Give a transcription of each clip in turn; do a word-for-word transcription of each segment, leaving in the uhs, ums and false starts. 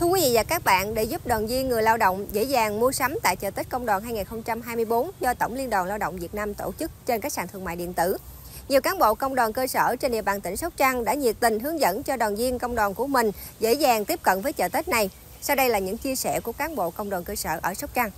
Thưa quý vị và các bạn, để giúp đoàn viên người lao động dễ dàng mua sắm tại chợ Tết Công đoàn hai nghìn không trăm hai mươi tư do Tổng Liên đoàn Lao động Việt Nam tổ chức trên các sàn thương mại điện tử, nhiều cán bộ công đoàn cơ sở trên địa bàn tỉnh Sóc Trăng đã nhiệt tình hướng dẫn cho đoàn viên công đoàn của mình dễ dàng tiếp cận với chợ Tết này. Sau đây là những chia sẻ của cán bộ công đoàn cơ sở ở Sóc Trăng.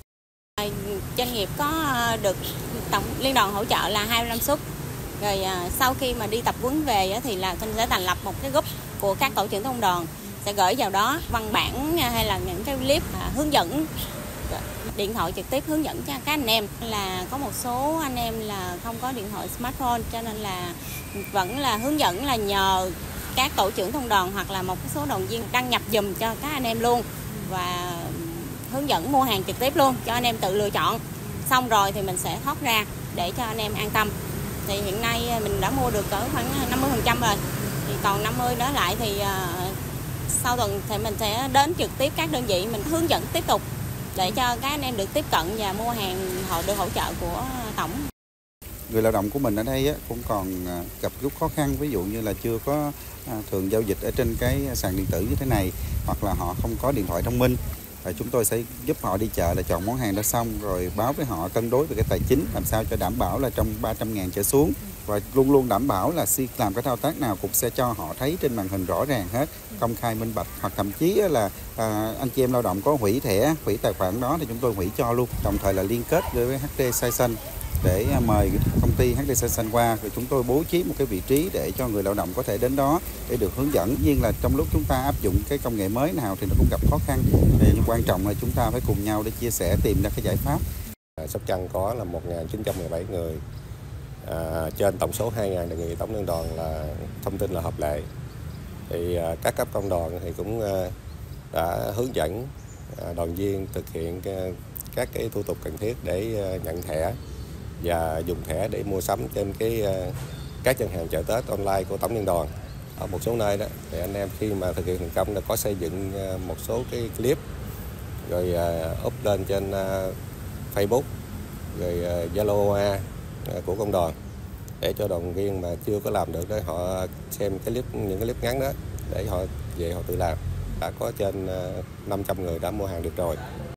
Doanh nghiệp có được Tổng Liên đoàn hỗ trợ là hai mươi lăm suất. Rồi sau khi mà đi tập huấn về thì là Thanh sẽ thành lập một cái group của các tổ trưởng công đoàn, sẽ gửi vào đó văn bản hay là những cái clip hướng dẫn, điện thoại trực tiếp hướng dẫn cho các anh em. Là có một số anh em là không có điện thoại smartphone, cho nên là vẫn là hướng dẫn là nhờ các tổ trưởng công đoàn hoặc là một số đoàn viên đăng nhập giùm cho các anh em luôn, và hướng dẫn mua hàng trực tiếp luôn cho anh em tự lựa chọn. Xong rồi thì mình sẽ thoát ra để cho anh em an tâm. Thì hiện nay mình đã mua được cỡ khoảng năm mươi phần trăm rồi, thì còn năm mươi nữa lại thì uh, sau tuần thì mình sẽ đến trực tiếp các đơn vị, mình hướng dẫn tiếp tục để cho các anh em được tiếp cận và mua hàng họ được hỗ trợ của tổng. Người lao động của mình ở đây cũng còn gặp chút khó khăn, ví dụ như là chưa có thường giao dịch ở trên cái sàn điện tử như thế này, hoặc là họ không có điện thoại thông minh. Và chúng tôi sẽ giúp họ đi chợ là chọn món hàng đã xong rồi báo với họ cân đối về cái tài chính, làm sao cho đảm bảo là trong ba trăm ngàn trở xuống, và luôn luôn đảm bảo là khi làm cái thao tác nào cũng sẽ cho họ thấy trên màn hình rõ ràng hết, công khai minh bạch. Hoặc thậm chí là à, anh chị em lao động có hủy thẻ, hủy tài khoản đó thì chúng tôi hủy cho luôn. Đồng thời là liên kết với hát tê Sai Xanh để mời công ty hát tê Sai Xanh qua, rồi chúng tôi bố trí một cái vị trí để cho người lao động có thể đến đó để được hướng dẫn. Tuy nhiên là trong lúc chúng ta áp dụng cái công nghệ mới nào thì nó cũng gặp khó khăn, nhưng quan trọng là chúng ta phải cùng nhau để chia sẻ, tìm ra cái giải pháp. Sóc Trăng có là một nghìn chín trăm mười bảy người, à, trên tổng số hai nghìn đề nghị Tổng Liên đoàn là thông tin là hợp lệ. Thì à, các cấp công đoàn thì cũng à, đã hướng dẫn à, đoàn viên thực hiện à, các cái thủ tục cần thiết để à, nhận thẻ và dùng thẻ để mua sắm trên cái à, các gian hàng chợ Tết online của Tổng Liên đoàn. Ở một số nơi đó thì anh em khi mà thực hiện thành công là có xây dựng à, một số cái clip rồi à, up lên trên à, Facebook, rồi à, Zalo à, của công đoàn, để cho đoàn viên mà chưa có làm được đó họ xem cái clip, những cái clip ngắn đó để họ về họ tự làm. Đã có trên năm trăm người đã mua hàng được rồi.